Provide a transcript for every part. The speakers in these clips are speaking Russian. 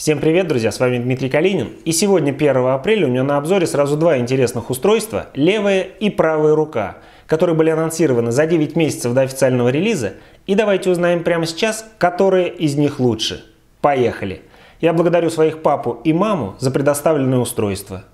Всем привет, друзья, с вами Дмитрий Калинин. И сегодня, 1 апреля, у меня на обзоре сразу два интересных устройства – левая и правая рука, которые были анонсированы за 9 месяцев до официального релиза. И давайте узнаем прямо сейчас, которые из них лучше. Поехали! Я благодарю своих папу и маму за предоставленное устройство.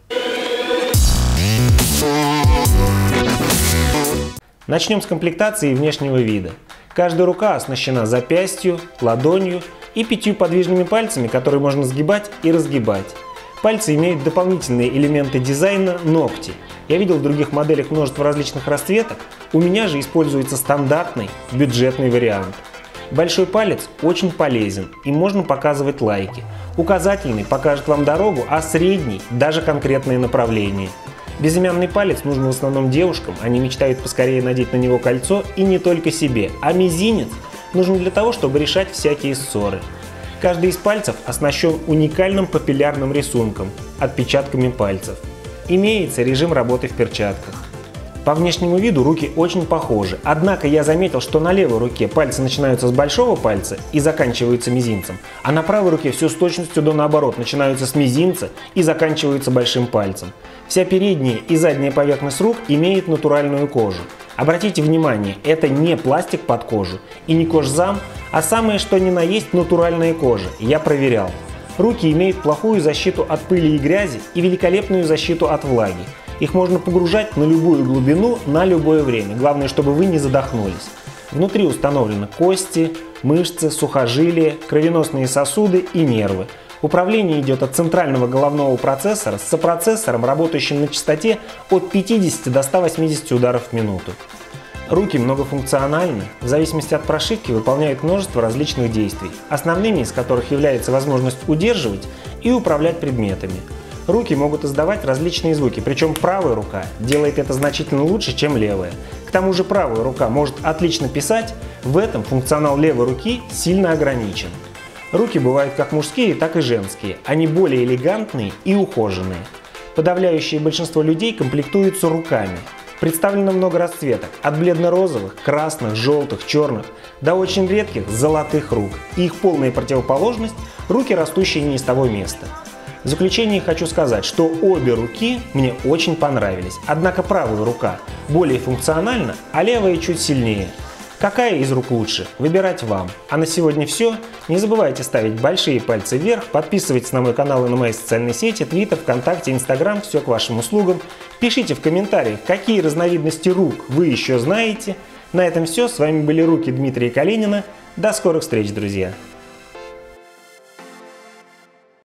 Начнем с комплектации и внешнего вида. Каждая рука оснащена запястью, ладонью и 5 подвижными пальцами, которые можно сгибать и разгибать. Пальцы имеют дополнительные элементы дизайна – ногти. Я видел в других моделях множество различных расцветок, у меня же используется стандартный бюджетный вариант. Большой палец очень полезен, и можно показывать лайки. Указательный покажет вам дорогу, а средний – даже конкретные направления. Безымянный палец нужен в основном девушкам, они мечтают поскорее надеть на него кольцо, и не только себе, а мизинец нужен для того, чтобы решать всякие ссоры. Каждый из пальцев оснащен уникальным папиллярным рисунком – отпечатками пальцев. Имеется режим работы в перчатках. По внешнему виду руки очень похожи, однако я заметил, что на левой руке пальцы начинаются с большого пальца и заканчиваются мизинцем, а на правой руке все с точностью до наоборот, начинаются с мизинца и заканчиваются большим пальцем. Вся передняя и задняя поверхность рук имеет натуральную кожу. Обратите внимание, это не пластик под кожу и не кожзам, а самое что ни на есть натуральная кожа, я проверял. Руки имеют плохую защиту от пыли и грязи и великолепную защиту от влаги. Их можно погружать на любую глубину, на любое время. Главное, чтобы вы не задохнулись. Внутри установлены кости, мышцы, сухожилия, кровеносные сосуды и нервы. Управление идет от центрального головного процессора с сопроцессором, работающим на частоте от 50 до 180 ударов в минуту. Руки многофункциональны, в зависимости от прошивки выполняют множество различных действий, основными из которых является возможность удерживать и управлять предметами. Руки могут издавать различные звуки, причем правая рука делает это значительно лучше, чем левая. К тому же правая рука может отлично писать, в этом функционал левой руки сильно ограничен. Руки бывают как мужские, так и женские, они более элегантные и ухоженные. Подавляющее большинство людей комплектуются руками. Представлено много расцветок, от бледно-розовых, красных, желтых, черных, до очень редких золотых рук. И их полная противоположность – руки, растущие не из того места. В заключение хочу сказать, что обе руки мне очень понравились, однако правая рука более функциональна, а левая чуть сильнее. Какая из рук лучше? Выбирать вам. А на сегодня все. Не забывайте ставить большие пальцы вверх, подписывайтесь на мой канал и на мои социальные сети, Twitter, ВКонтакте, Instagram, все к вашим услугам. Пишите в комментариях, какие разновидности рук вы еще знаете. На этом все. С вами были руки Дмитрия Калинина. До скорых встреч, друзья!